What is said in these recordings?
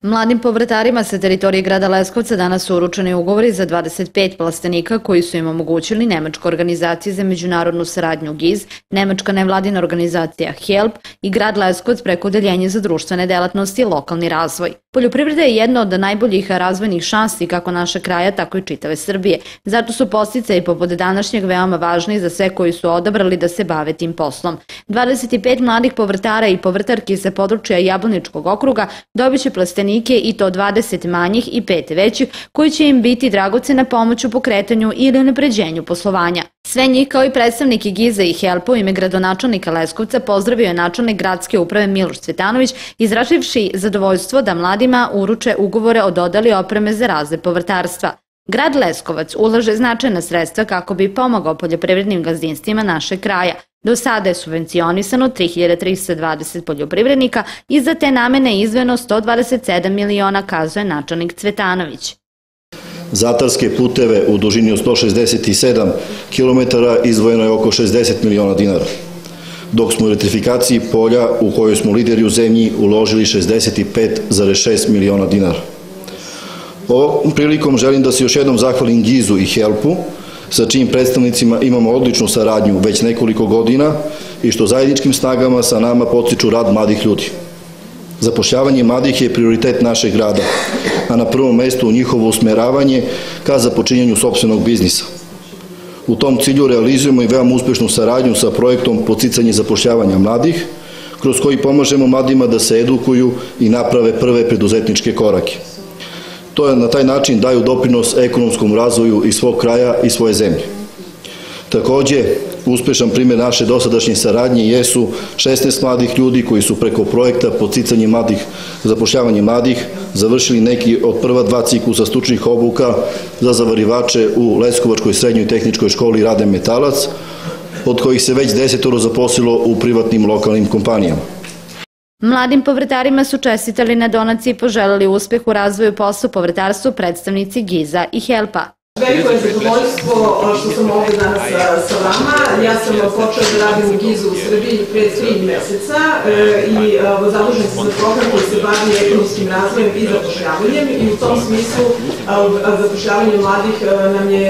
Mladim povrtarima sa teritorije grada Leskovca danas su uručeni ugovori za 25 plastenika koji su im omogućili Nemačka organizacija za međunarodnu saradnju GIZ, Nemačka nevladina organizacija HELP i grad Leskovac preko Odeljenja za društvene delatnosti i lokalni razvoj. Poljoprivreda je jedna od najboljih razvojnih šansi kako naše kraja, tako i čitave Srbije. Zato su podsticaji poput današnjeg veoma važni za sve koji su odabrali da se bave tim poslom. 25 mladih povrtara i povrtarki sa područja Jablaničkog okruga dobit će plastenike i to 20 manjih i 5 većih koji će im biti dragocena pomoć u pokretanju ili unapređenju poslovanja. Sve njih kao i predstavniki GIZ-a i HELP-a u ime gradonačelnika Leskovca pozdravio je načelnik gradske uprave Miloš Cvetanović, izrazivši zadovoljstvo da mladima uruče ugovore o dodeli opreme za razvoj povrtarstva. Grad Leskovac ulaže značajna sredstva kako bi pomogao poljoprivrednim gazdinstvima našeg kraja. Do sada je subvencionisano 3320 poljoprivrednika i za te namene izdvojeno 127 miliona, kazuje načelnik Cvetanović. Za atarske puteve u dužini od 167 km izdvojeno je oko 60 miliona dinara, dok smo u elektrifikaciji polja, u kojoj smo lideri u zemlji, uložili 65,6 miliona dinara. Ovom prilikom želim da se još jednom zahvalim GIZ-u i HELP-u, sa čijim predstavnicima imamo odličnu saradnju već nekoliko godina i što zajedničkim snagama sa nama podstiču rad mladih ljudi. Zapošljavanje mladih je prioritet našeg grada, a na prvom mestu njihovo usmeravanje ka započinjanju sopstvenog biznisa. U tom cilju realizujemo i veoma uspešnu saradnju sa projektom Podsticanje zapošljavanja mladih, kroz koji pomažemo mladima da se edukuju i naprave prve preduzetničke korake. To je na taj način daju doprinos ekonomskom razvoju i svog kraja i svoje zemlje. Takođe, uspešan primjer naše dosadašnje saradnje jesu 16 mladih ljudi koji su preko projekta Podsticanje mladih, zapošljavanje mladih završili neki od prva 2 ciklusa stručnih obuka za zavarivače u Leskovačkoj srednjoj tehničkoj školi Rade Metalac, od kojih se već 10 zaposlilo u privatnim lokalnim kompanijama. Mladim povrtarima su čestitali na donaciji i poželeli uspeh u razvoju posla u povrtarstvu predstavnici GIZ-a i HELP-a. Veliko je zadovoljstvo što sam ovdje danas sa vama. Ja sam počela da radim u GIZ-u u Srbiji pre 3 meseca i zadužen sam za program koji se bavi ekonomskim razvojem i zapošljavanjem i u tom smislu zapošljavanje mladih nam je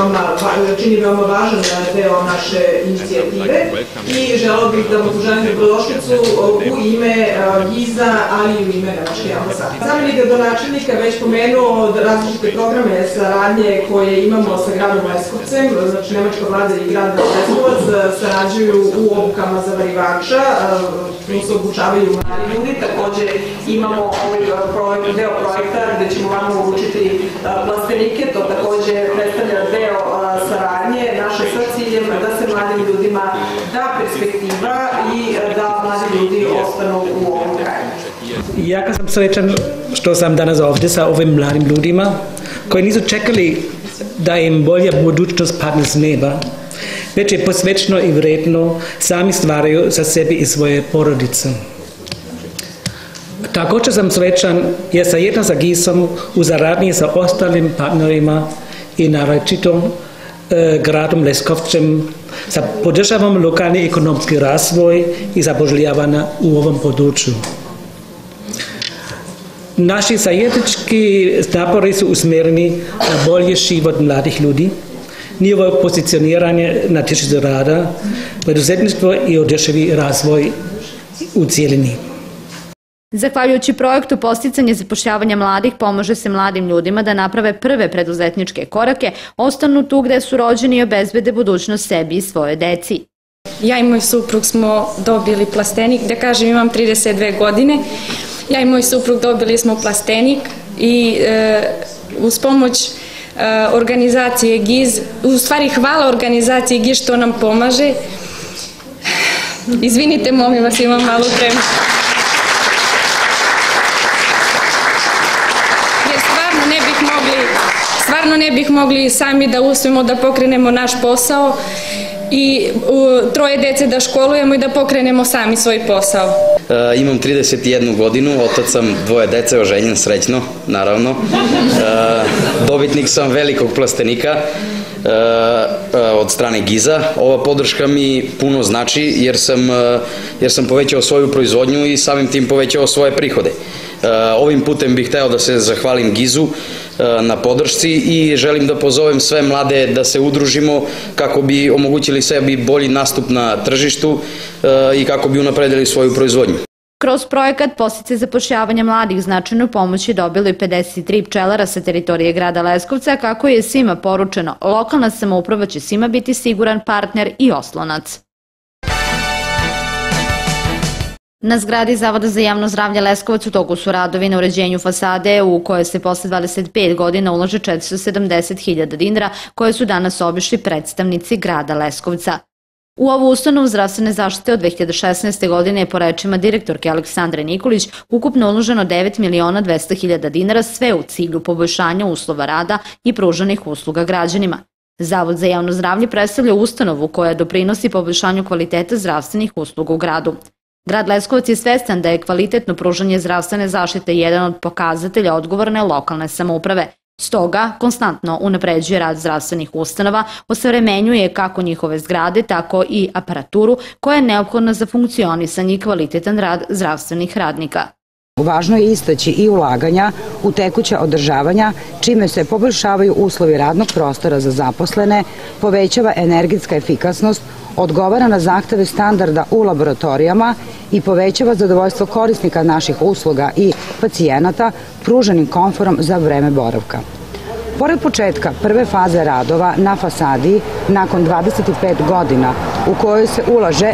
čini veoma važan deo naše inicijative i želeo bih da vam poželim dobrodošlicu u ime GIZ-a, ali i u ime Nemačke ambasade. Zamenik gradonačelnika već pomenuo različite programe saradnje koje imamo sa gradom Leskovcem, znači Nemačka vlada i grad Leskovac sarađuju u obukama zavarivača, se obučavaju mladi ljudi, takođe imamo ovaj deo projekta gde ćemo vam uručiti plastenike, to takođe predstavlja deo saradnje naše sa ciljem da se mladim ljudima da perspektiva i da mladi ljudi ostanu u ovom kraju. Jako sam srećan što sam danas ovdje sa ovim mladim ljudima koji nisu čekali da im bolja budućnost padne s neba, već je posvećeno i vredno sami stvaraju za sebi i svoje porodice. Također sam srećan jer zajedno sa GIZ-om u saradnji sa ostalim partnerima i naročito gradom Leskovcem podržavamo lokalni ekonomski razvoj i zapošljavanje u ovom području. Naši zajednički napori su usmjereni na bolji život mladih ljudi, njihovo pozicioniranje na tržištu rada, preduzetništvo i održivi razvoj u cijelini. Zahvaljujući projektu Podsticanje zapošljavanja mladih pomaže se mladim ljudima da naprave prve preduzetničke korake, ostanu tu gde su rođeni i obezbede budućnost sebi i svoje deci. Ja i moj suprug smo dobili plastenik, da kažem imam 32 godine. Ja i moj suprug dobili smo plastenik i uz pomoć organizacije GIZ, u stvari hvala organizaciji GIZ što nam pomaže. Izvinite, molim vas, imam malo tremu. Jer stvarno ne bih mogli sami da uspemo da pokrenemo naš posao i 3 dece da školujemo i da pokrenemo sami svoj posao. Imam 31 godinu, otac sam 2 dece, oženjen srećno, naravno. Dobitnik sam velikog plastenika. od strane GIZ-a. Ova podrška mi puno znači jer sam povećao svoju proizvodnju i samim tim povećao svoje prihode. Ovim putem bih hteo da se zahvalim GIZ-u na podršci i želim da pozovem sve mlade da se udružimo kako bi omogućili sebi bolji nastup na tržištu i kako bi unapredili svoju proizvodnju. Kroz projekat Podsticaj zapošljavanja mladih značajnu pomoć je dobilo i 53 pčelara sa teritorije grada Leskovca, kako je svima poručeno, lokalna samouprava će svima biti siguran partner i oslonac. Na zgradi Zavoda za javno zdravlje Leskovac u toku su radovi na uređenju fasade u koje se posle 25 godina ulaže 470.000 dinara, koje su danas obišli predstavnici grada Leskovca. U ovu ustanovu zdravstvene zaštite od 2016. godine je po rečima direktorke Aleksandre Nikolić ukupno uloženo 9.200.000 dinara, sve u cilju poboljšanja uslova rada i pružanih usluga građanima. Zavod za javno zdravlje predstavlja ustanovu koja doprinosi poboljšanju kvaliteta zdravstvenih usluga u gradu. Grad Leskovac je svestan da je kvalitetno pružanje zdravstvene zaštite jedan od pokazatelja odgovorne lokalne samouprave. Stoga, konstantno unapređuje rad zdravstvenih ustanova, osavremenjuje kako njihove zgrade, tako i aparaturu koja je neophodna za funkcionisanje i kvalitetan rad zdravstvenih radnika. Važno je istaći i ulaganja u tekuća održavanja, čime se poboljšavaju uslovi radnog prostora za zaposlene, povećava energetska efikasnost, odgovara na zahteve standarda u laboratorijama i povećava zadovoljstvo korisnika naših usluga i pacijenata pruženim komforom za vreme boravka. Pored početka prve faze radova na fasadi, nakon 25 godina u kojoj se ulaže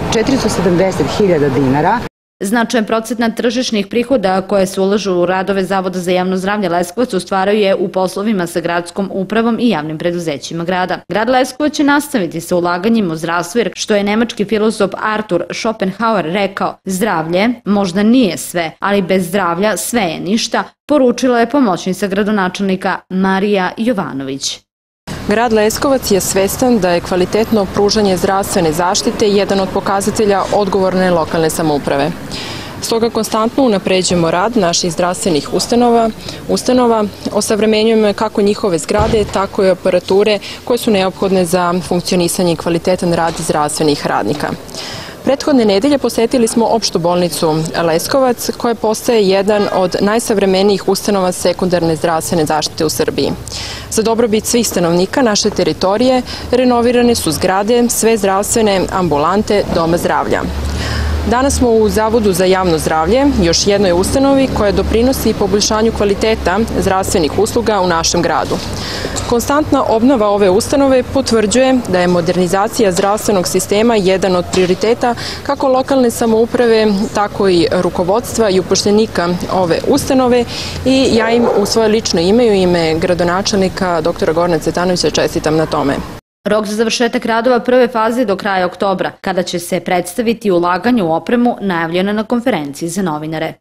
470.000 dinara, značajan procenat tržišnih prihoda koje se ulažu u radove Zavoda za javno zdravlje Leskovac ostvaruje u poslovima sa gradskom upravom i javnim preduzećima grada. Grad Leskovac će nastaviti sa ulaganjima u zdravstvo jer, što je nemački filozof Arthur Schopenhauer rekao, zdravlje možda nije sve, ali bez zdravlja sve je ništa, poručila je pomoćnica gradonačelnika Marija Jovanović. Grad Leskovac je svestan da je kvalitetno pružanje zdravstvene zaštite jedan od pokazatelja odgovorne lokalne samouprave. Stoga konstantno unapređujemo rad naših zdravstvenih ustanova, osavremenjujemo kako njihove zgrade, tako i aparature koje su neophodne za funkcionisanje i kvalitetan rad zdravstvenih radnika. Prethodne nedelje posetili smo opštu bolnicu Leskovac, koja postaje jedan od najsavremenijih ustanova sekundarne zdravstvene zaštite u Srbiji. Za dobrobit svih stanovnika naše teritorije renovirane su zgrade, sve zdravstvene ambulante Doma zdravlja. Danas smo u Zavodu za javno zdravlje, još jednoj ustanovi koja doprinosi poboljšanju kvaliteta zdravstvenih usluga u našem gradu. Konstantna obnova ove ustanove potvrđuje da je modernizacija zdravstvenog sistema jedan od prioriteta kako lokalne samouprave, tako i rukovodstva i upošljenika ove ustanove i ja im u svoje lično ime i u ime gradonačelnika dr. Gorana Cvetanovića čestitam na tome. Rok za završetak radova prve faze do kraja oktobra, kada će se predstaviti ulaganje u opremu, najavljeno na konferenciji za novinare.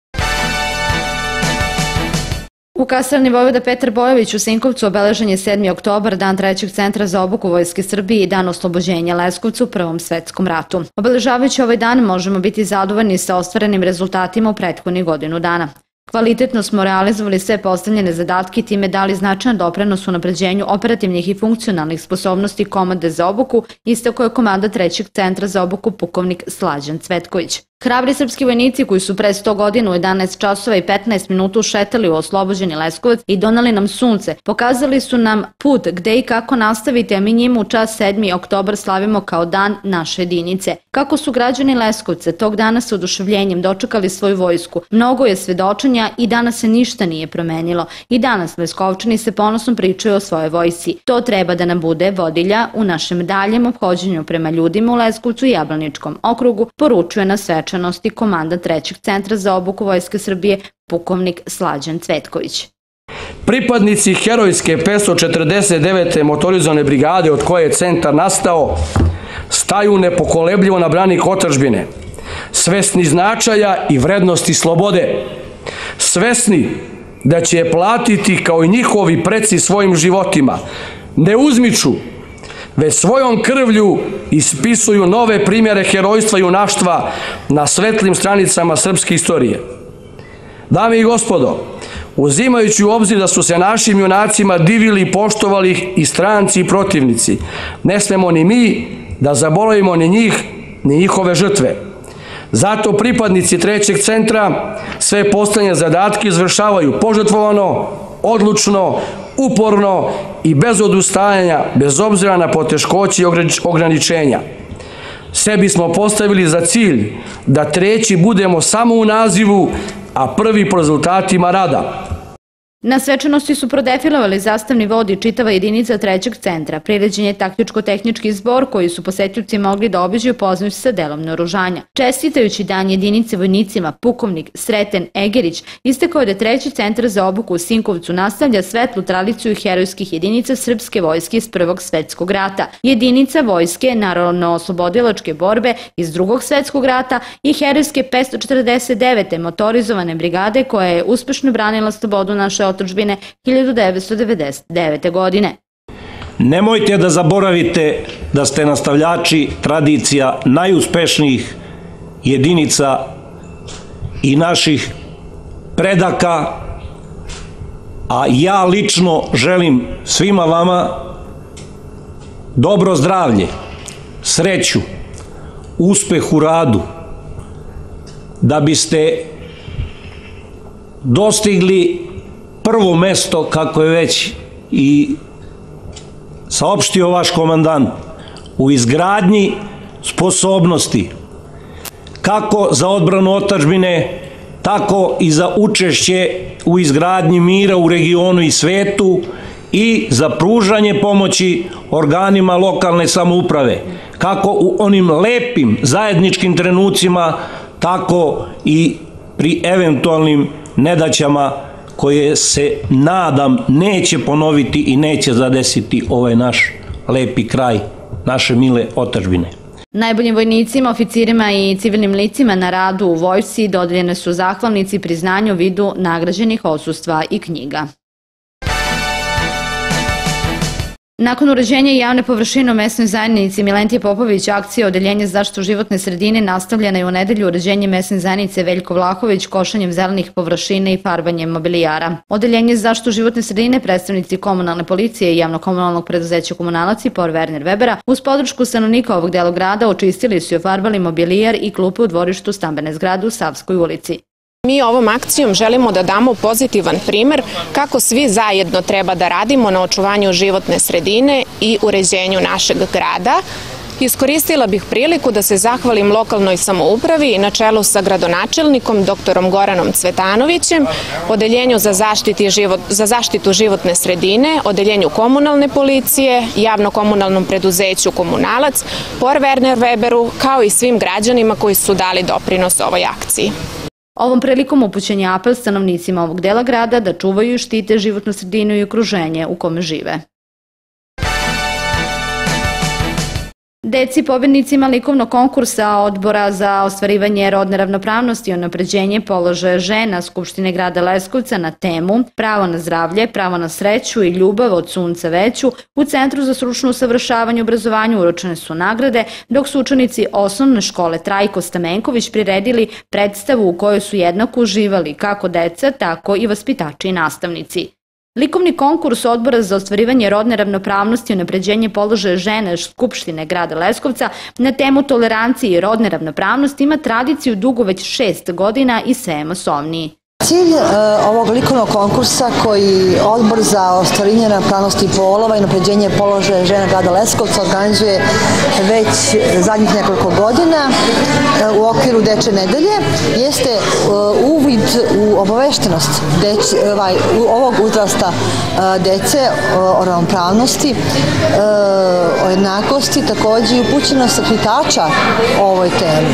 U kasarni Vojvoda Petar Bojović u Sinkovcu obeležen je 7. oktobar, dan Trećeg centra za obuku Vojske Srbije i dan oslobođenja Leskovca u Prvom svetskom ratu. Obeležavajući ovaj dan možemo biti zadovoljni sa ostvarenim rezultatima u prethodnih godinu dana. Kvalitetno smo realizovali sve postavljene zadatke i time dali značajan doprinos u napređenju operativnih i funkcionalnih sposobnosti komande za obuku, istakao je komanda Trećeg centra za obuku pukovnik Slađan Cvetković. Hrabri srpski vojnici koji su pre 100 godina u 11 časova i 15 minuta ušetali u oslobođeni Leskovac i donali nam sunce, pokazali su nam put gde i kako nastaviti, a mi njima u čast 7. oktobar slavimo kao dan naše jedinice. Kako su građani Leskovca tog dana sa oduševljenjem dočekali svoju vojsku, mnogo je svedočenja i danas se ništa nije promenilo. I danas Leskovčani se ponosno pričaju o svojoj vojsci. To treba da nam bude vodilja u našem daljem ophođenju prema ljudima u Leskovcu i Jablaničkom okrugu, poručuje na svečanosti komanda Trećeg centra za obuku Vojske Srbije pukovnik Slađan Cvetković. Pripadnici herojske 549. motorizovane brigade od koje je centar nastao staju nepokolebljivo na branik otadžbine, svesni značaja i vrednosti slobode, svesni da će je platiti kao i njihovi preci svojim životima, ne uzmiču, već svojom krvlju ispisuju nove primjere herojstva i junaštva na svetlim stranicama srpske istorije. Dame i gospodo, uzimajući u obzir da su se našim junacima divili i poštovali ih i stranci i protivnici. Ne smemo ni mi da zaboravimo ni njih, ni njihove žrtve. Zato pripadnici trećeg centra sve postavljene zadatke izvršavaju požrtvovano, odlučno, uporno i bez odustajanja, bez obzira na poteškoće i ograničenja. Sebi smo postavili za cilj da treći budemo samo u nazivu, a prvi po rezultatima rada. Na svečanosti su prodefilovali zastavni vod i čitava jedinica trećeg centra. Priređen je taktičko-tehnički zbor koji su posetioci mogli da obiđu i upoznaju se sa delom naoružanja. Čestitajući dan jedinice vojnicima, pukovnik Sreten Egerić istakao je da treći centar za obuku u Sinkovcu nastavlja svetlu tradiciju herojskih jedinica srpske vojske iz Prvog svetskog rata, jedinica vojske Narodno-oslobodilačke borbe iz Drugog svetskog rata i herojske 549. motorizovane brigade koja je uspešno branila slobodu naše otadžbine 1999. godine. Nemojte da zaboravite da ste nastavljači tradicija najuspešnijih jedinica i naših predaka, a ja lično želim svima vama dobro zdravlje, sreću, uspeh u radu, da biste dostigli prvo mesto, kako je već i saopštio vaš komandant, u izgradnji sposobnosti kako za odbranu otadžbine, tako i za učešće u izgradnji mira u regionu i svetu i za pružanje pomoći organima lokalne samouprave, kako u onim lepim zajedničkim trenucima, tako i pri eventualnim nedaćama koje se, nadam, neće ponoviti i neće zadesiti ovaj naš lepi kraj, naše mile otadžbine. Najboljim vojnicima, oficirima i civilnim licima na radu u vojsci dodeljene su zahvalnici i priznanje u vidu nagrađenih odsustva i knjiga. Nakon uređenja javne površine u mesnoj zajednici Milentije Popović, akcija Odeljenje za zaštitu životne sredine nastavljena je u nedelju uređenje mesne zajednice Veljko Vlahović košanjem zelenih površina i farbanjem mobilijara. Odeljenje za zaštitu životne sredine, predstavnici komunalne policije i javno-komunalnog preduzeća Komunalac i Por Werner Webera uz podršku stanovnika ovog dela grada očistili su i ofarbali mobilijar i klupe u dvorištu stambene zgrade u Savskoj ulici. Mi ovom akcijom želimo da damo pozitivan primer kako svi zajedno treba da radimo na očuvanju životne sredine i uređenju našeg grada. Iskoristila bih priliku da se zahvalim lokalnoj samoupravi na čelu sa gradonačelnikom dr. Goranom Cvetanovićem, Odeljenju za zaštitu životne sredine, Odeljenju komunalne policije, javno-komunalnom preduzeću Komunalac, Por Werner Weberu, kao i svim građanima koji su dali doprinos ovoj akciji. Ovom prilikom upućen je apel stanovnicima ovog dela grada da čuvaju i štite životnu sredinu i okruženje u kome žive. Deci pobednicima likovnog konkursa Odbora za ostvarivanje rodne ravnopravnosti i unapređenje položaja žena Skupštine grada Leskovca na temu Pravo na zdravlje, pravo na sreću i ljubav od sunca veću u Centru za stručno usavršavanje i obrazovanje uručene su nagrade, dok su učenici osnovne škole Trajko Stamenković priredili predstavu u kojoj su jednako uživali kako deca, tako i vaspitači i nastavnici. Likovni konkurs Odbora za ostvarivanje rodne ravnopravnosti i unapređenje položaja žena Skupštine grada Leskovca na temu tolerancije i rodne ravnopravnosti ima tradiciju dugu već 6 godina i sve je masovniji. Cilj ovog likovnog konkursa koji Odbor za ostvarivanje ravnopravnosti polova i unapređenje položaja žena grada Leskovca organizuje već zadnjih nekoliko godina u okviru Dečje nedelje jeste uvid u obaveštenost ovog uzrasta dece o ravnopravnosti, o jednakosti, takođe i upućenost vaspitača o ovoj temi.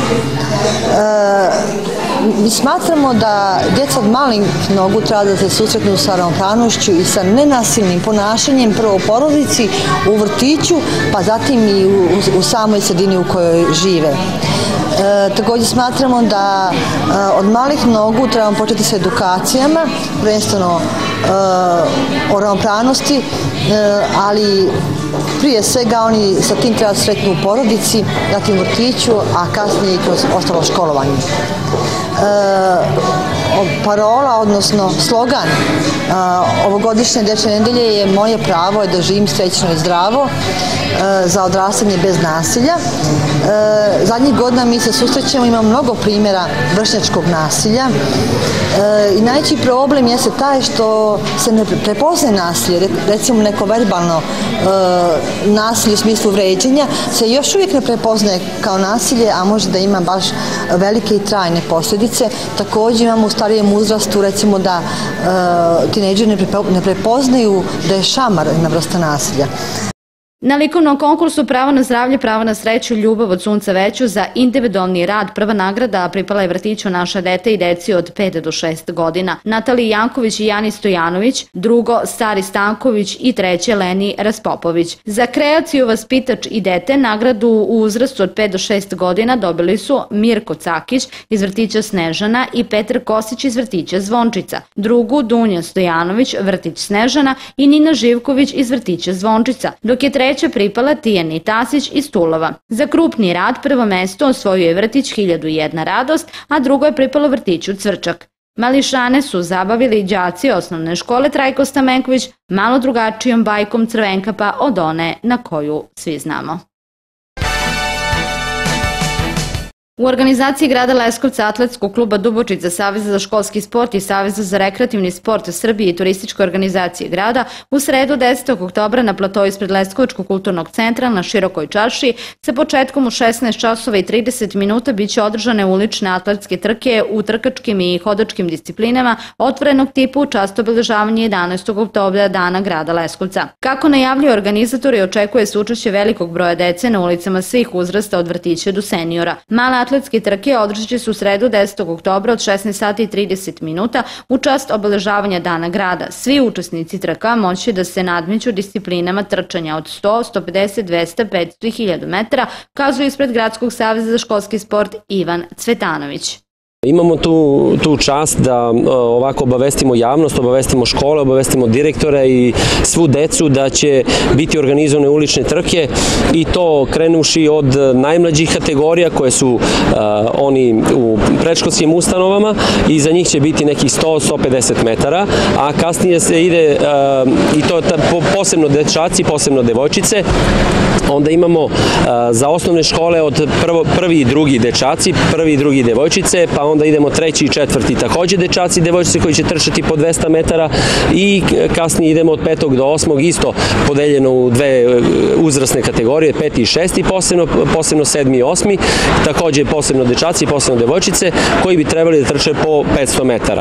Mi smatramo da djeca od malih nogu treba da se susretnu sa ravnopravnošću i sa nenasilnim ponašanjem prvo u porodici, u vrtiću, pa zatim i u samoj sredini u kojoj žive. Takođe smatramo da od malih nogu trebamo početi sa edukacijama, prvenstveno o ravnopravnosti, ali prije svega oni sa tim treba sretnu u porodici, zatim u vrtiću, a kasnije i kroz ostalo školovanje. parola, odnosno slogan ovogodišnje dečje nedelje je moje pravo je da živim srećno i zdravo za odrastanje bez nasilja. Zadnjih godina mi se susrećemo, imamo mnogo primjera vršnjačkog nasilja i najveći problem jeste taj što se ne prepoznaje nasilje, recimo neko verbalno nasilje u smislu vređenja se još uvijek ne prepoznaje kao nasilje, a može da ima baš velike i trajne posljedice. Također imamo u starijem uzrastu recimo da tinejdžeri ne prepoznaju da je šamar jedna vrsta nasilja. Na likovnom konkursu Pravo na zdravlje, pravo na sreću, ljubav od sunca veću za individualni rad prva nagrada pripala je vrtiću Naša dete i deci od 5 do 6 godina. Nataliji Janković i Jani Stojanović, drugo Stari Stanković i treće Leni Raspopović. Za kreaciju Vaspitač i dete nagradu u uzrastu od 5 do 6 godina dobili su Mirko Cakić iz vrtića Snežana i Petar Kosić iz vrtića Zvončica. Drugu Dunja Stojanović, vrtić Snežana i Nina Živković iz vrtića Zvončica, dok je treća pripala Tijani Tasić iz Tulova. Za krupni rad prvo mesto osvojio je vrtić 1001 radost, a drugo je pripalo vrtiću Cvrčak. Mališane su zabavili đaci osnovne škole Trajko Stamenković malo drugačijom bajkom Crvenkapa od one na koju svi znamo. U organizaciji grada Leskovca, Atletskog kluba Dubočica, Saveza za školski sport i Saveza za rekreativni sport Srbije i turističke organizacije grada u sredu 10. oktobra na platoju ispred Leskovačkog kulturnog centra na Širokoj čaršiji sa početkom u 16 časova i 30 minuta biće održane ulične atletske trke u trkačkim i hodačkim disciplinama otvorenog tipa u čast obeležavanja 11. oktobra Dana grada Leskovca. Kako najavljuju organizatori, očekuje se učešće velikog broja dece na ulicama svih uzrasta od vrtića do seniora. Male atletske trke održat će se u sredu 10. oktobra od 16 sati i 30 minuta u čast obeležavanja Dana grada. Svi učesnici trka moći da se nadmeću disciplinama trčanja od 100, 150, 200, 500 i 1000 metara, kazuje ispred Gradskog saveza za školski sport Ivan Cvetanović. Imamo tu čast da ovako obavestimo javnost, obavestimo škole, obavestimo direktore i svu decu da će biti organizovane ulične trke i to krenuši od najmlađih kategorija koje su oni u predškolskim ustanovama i za njih će biti nekih 100-150 metara, a kasnije se ide i to posebno dečaci, posebno devojčice. Onda imamo za osnovne škole od prvi i drugi dečaci, prvi i drugi devojčice, pa onda idemo treći i četvrti takođe dečaci i devojčice koji će trčati po 200 metara i kasnije idemo od 5. do 8. isto podeljeno u dve uzrasne kategorije, 5. i 6. posebno 7. i 8. takođe posebno dečaci i posebno devojčice koji bi trebali da trče po 500 metara.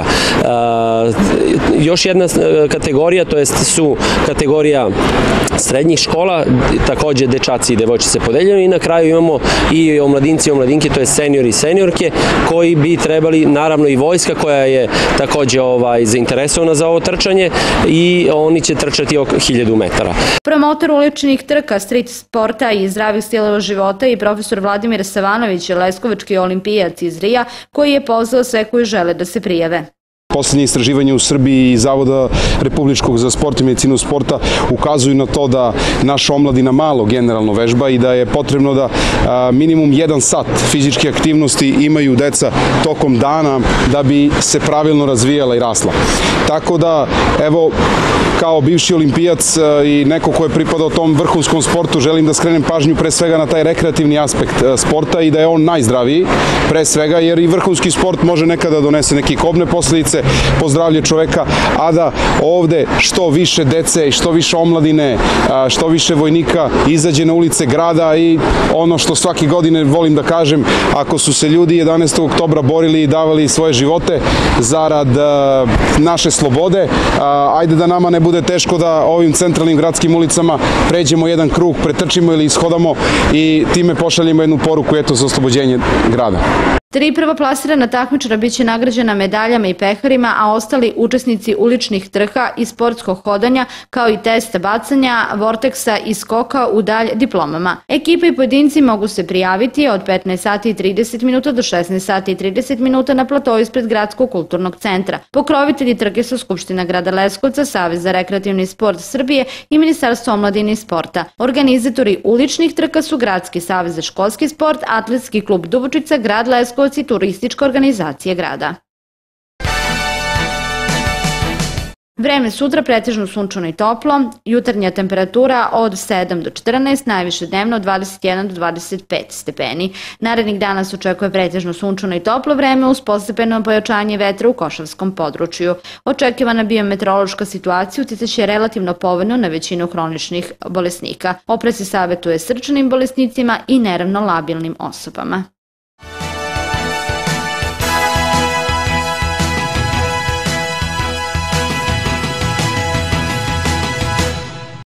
Još jedna kategorija, to jest su kategorija srednjih škola, takođe dečaci i devojčice podeljeno i na kraju imamo i omladinci i omladinke, to je seniori i seniorke koji bi trebali, naravno i vojska koja je takođe zainteresovana za ovo trčanje i oni će trčati oko 1000 metara. Promotor uličnih trka, street sporta i zdravih stilova života i profesor Vladimir Savanović, leskovački olimpijac iz Rija, koji je pozvao sve koji žele da se prijave. Poslednje istraživanje u Srbiji i Zavoda Republičkog za sport i medicinu sporta ukazuju na to da naša omladina malo generalno vežba i da je potrebno da minimum 1 sat fizičke aktivnosti imaju deca tokom dana da bi se pravilno razvijala i rasla. Tako da, evo, kao bivši olimpijac i neko ko je pripadao tom vrhunskom sportu, želim da skrenem pažnju pre svega na taj rekreativni aspekt sporta i da je on najzdraviji, pre svega, jer i vrhunski sport može nekada donese neke kobne posledice po zdravlje čoveka, a da ovde što više dece i što više omladine, što više vojnika izađe na ulice grada i ono što svake godine volim da kažem, ako su se ljudi 11. oktobra borili i davali svoje živote zarad naše slobode, ajde da nama ne bude teško da ovim centralnim gradskim ulicama pređemo jedan krug, pretrčimo ili ishodamo i time pošaljemo jednu poruku za oslobođenje grada. 3 prvoplasirana takmičara biće nagrađena medaljama i peharima, a ostali učesnici uličnih trka i sportskog hodanja, kao i testa bacanja, vorteksa i skoka u dalj diplomama. Ekipe i pojedinci mogu se prijaviti od 15 sati i 30 minuta do 16 sati i 30 minuta na platoju ispred Gradskog kulturnog centra. Pokrovitelji trke su Skupština grada Leskovca, Savez za rekreativni sport Srbije i Ministarstvo omladine i sporta. Organizatori uličnih trka su Gradski savez za školski sport, Atletski klub Dubočica, grad Leskovac i turistička organizacija grada. Vreme sutra pretežno sunčano i toplo, jutarnja temperatura od 7 do 14, najviše dnevno od 21 do 25 stepeni. Narednih dana se očekuje pretežno sunčano i toplo vreme uz postepeno pojačanje vetra u Košavskom području. Očekivana biometeorološka situacija uticaće relativno povoljno na većinu hroničnih bolesnika. Oprez se savjetuje srčanim bolesnicima i nervno labilnim osobama.